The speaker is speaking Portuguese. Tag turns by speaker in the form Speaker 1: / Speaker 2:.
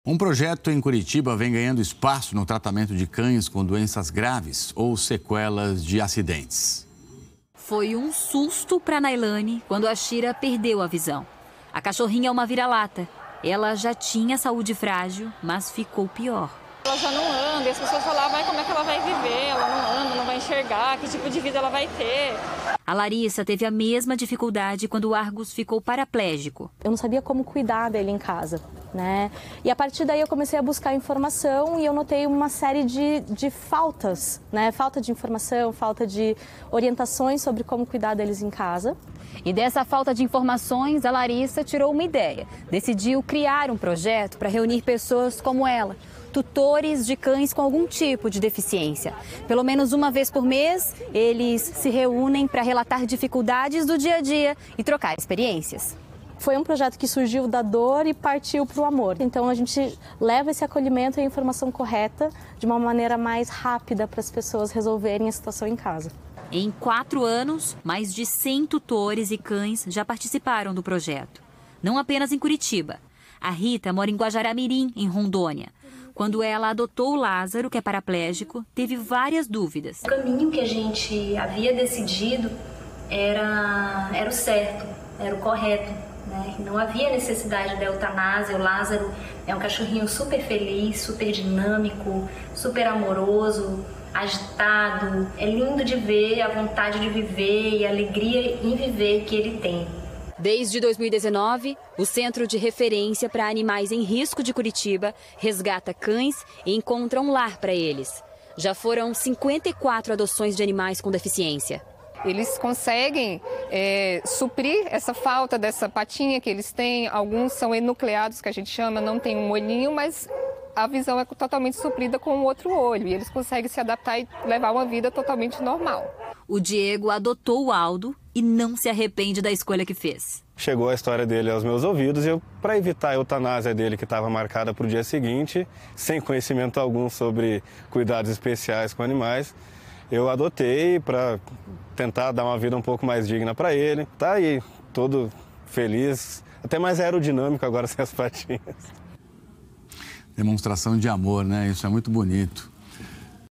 Speaker 1: Um projeto em Curitiba vem ganhando espaço no tratamento de cães com doenças graves ou sequelas de acidentes.
Speaker 2: Foi um susto para Nailane quando a Shira perdeu a visão. A cachorrinha é uma vira-lata. Ela já tinha saúde frágil, mas ficou pior.
Speaker 3: Ela já não anda e as pessoas falavam, como é que ela vai viver? Ela não anda, não vai enxergar, que tipo de vida ela vai ter?
Speaker 2: A Larissa teve a mesma dificuldade quando o Argus ficou paraplégico.
Speaker 4: Eu não sabia como cuidar dele em casa, né? E a partir daí eu comecei a buscar informação e eu notei uma série de faltas, né? Falta de informação, falta de orientações sobre como cuidar deles em casa.
Speaker 2: E dessa falta de informações, a Larissa tirou uma ideia. Decidiu criar um projeto para reunir pessoas como ela, tutores de cães com algum tipo de deficiência. Pelo menos uma vez por mês, eles se reúnem para relatar dificuldades do dia a dia e trocar experiências.
Speaker 4: Foi um projeto que surgiu da dor e partiu para o amor. Então a gente leva esse acolhimento e a informação correta de uma maneira mais rápida para as pessoas resolverem a situação em casa.
Speaker 2: Em 4 anos, mais de 100 tutores e cães já participaram do projeto. Não apenas em Curitiba. A Rita mora em Guajará-Mirim, em Rondônia. Quando ela adotou o Lázaro, que é paraplégico, teve várias dúvidas.
Speaker 5: O caminho que a gente havia decidido era o certo, era o correto, né? Não havia necessidade da eutanásia. O Lázaro é um cachorrinho super feliz, super dinâmico, super amoroso, agitado. É lindo de ver a vontade de viver e a alegria em viver que ele tem.
Speaker 2: Desde 2019, o Centro de Referência para Animais em Risco de Curitiba resgata cães e encontra um lar para eles. Já foram 54 adoções de animais com deficiência.
Speaker 6: Eles conseguem suprir essa falta dessa patinha que eles têm. Alguns são enucleados, que a gente chama, não tem um olhinho, mas a visão é totalmente suprida com o outro olho. E eles conseguem se adaptar e levar uma vida totalmente normal.
Speaker 2: O Diego adotou o Aldo e não se arrepende da escolha que fez.
Speaker 7: Chegou a história dele aos meus ouvidos e eu, para evitar a eutanásia dele, que estava marcada para o dia seguinte, sem conhecimento algum sobre cuidados especiais com animais, eu adotei para tentar dar uma vida um pouco mais digna para ele. Tá aí, todo feliz, até mais aerodinâmico agora sem as patinhas.
Speaker 1: Demonstração de amor, né? Isso é muito bonito.